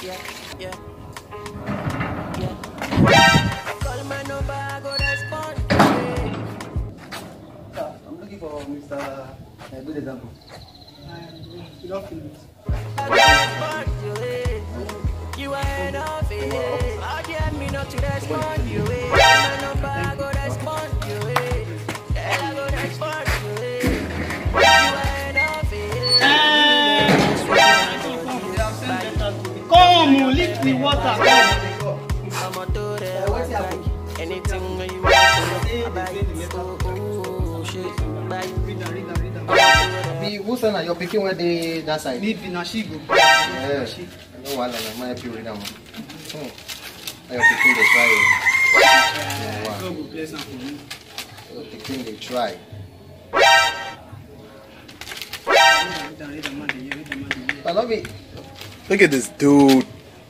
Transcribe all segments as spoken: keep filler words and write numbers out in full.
Yeah, yeah, yeah. Call my number, I go respond. Yeah, I'm looking for Mister Uh, good example. You don't feel it. I go respond to it. You are enough, eh? How dare me not to respond you, eh? Call my number, I go respond to it. Yeah, I go respond to it. You are enough, eh? Come, lick the water. I'm a do that. Anything you want, I buy. Oh, shit, buy. Be who's son? You're picking where they that side. Need Vinashigo. Yeah. No one, I'm happy with them. You're picking the try. So good place for me. You're picking the try. I love it. Look at this dude.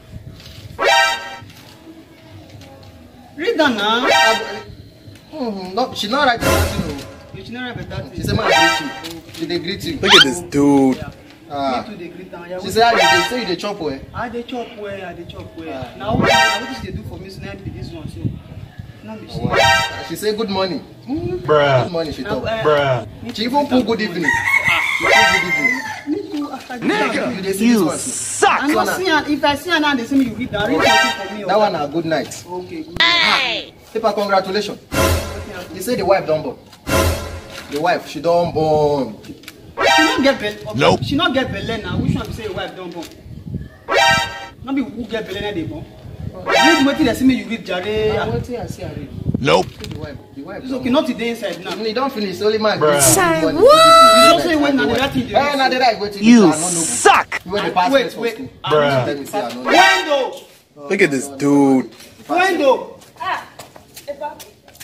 Read that now. Mm-hmm. No, she's not right about you. You should not have that. She said, man, greet you. She they greet you. Look at this dude. Yeah. Ah. Me too, they greet am. She said, they say you the chop way. I dey chop well, I dey chop well. Ah. Now what what they do for me, so now be this one, so. Now be Oh, she. wow. She said, good morning. Bruh. Good morning, she talk. Bruh. She even put good evening. She put good evening. Me too, after Nigga, you dey see You this one. suck. I no see am. If I see am now, they say me you read that. Read something for me. That one a good night. Okay, good. Paper, congratulations. You say the wife don't born. The wife, she don't born. She not get belle. Okay. Nope. She not get belle now. Which one be say your wife don't born? Not be who get belle now they born. Read wetin they see me you read jare. What I see, I read. Nope. The wife, the wife. It's okay, not today inside now. You don't finish. Only man. Bruh. Say You don't say when na the right thing dey Eh, na the right waiting. You suck. You were the past Wait, first for wait. school. Bruh. Let me see. I know. When though? Look at this dude. When though? Ah, Eva.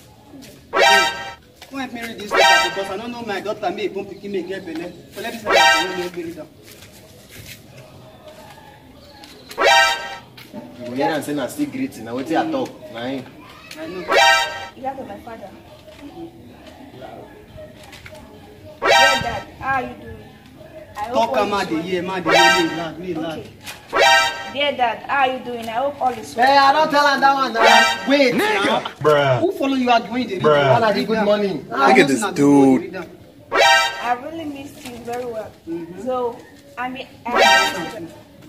Don't help me read this letter because I don't know my daughter may born pikin may get belle. So let me say that I don't know read am. You go hear am say na still greeting. Na wetin I talk. Na him. I know. You have my father. Yeah, Dad. How are you doing? I hope Talk all am is out the well. year, man, the year, me lad, me lad. Okay. Dear Dad, how are you doing? I hope all is Hey, well. I don't tell her that one. Now. Wait, now. Bruh. Who follow you out when you dey read? Bruh. One of the good morning. Look at this dude. I really missed you very well. Mm-hmm. So, I mean, I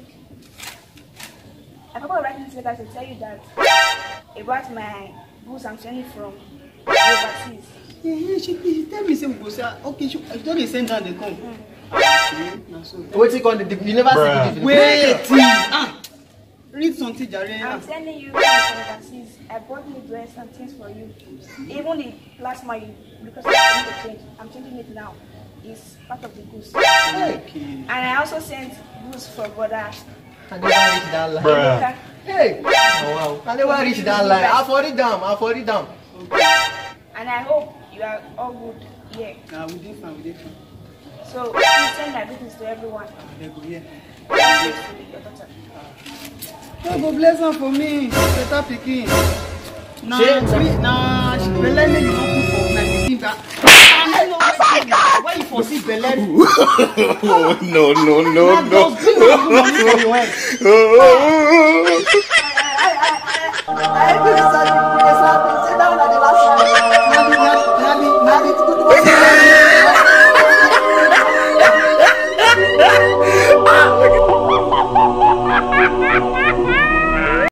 I forgot writing this letter to tell you that about my books I'm sending from overseas. Yeah, she, she tell me say we go say okay, she, she don't dey send down dey come. Mm. Okay, na so. Wetin come the you never Bruh. see the Wait, ah, read something, Jare. I'm sending you things from overseas. I bought new dress and things for you. Even the plasma you because I need to change. I'm changing it now. It's part of the goods. Okay. And I also sent goods for brother. I never reach that line. Bruh. Hey. Oh wow. I never reach that line. I for it down. I for it down. And I hope you are all good here. Nah, we dey fine, we dey fine. So please send my greetings to everyone. They go here. Especially your daughter. God go bless am for me. Better pikin. Nah, Shey. we- nah, she belle make you no cook for my pikin ba. I no know wetin why you for see belle. Oh, no, no, no, Na no. just bring am put money for your head. Oh. I do this.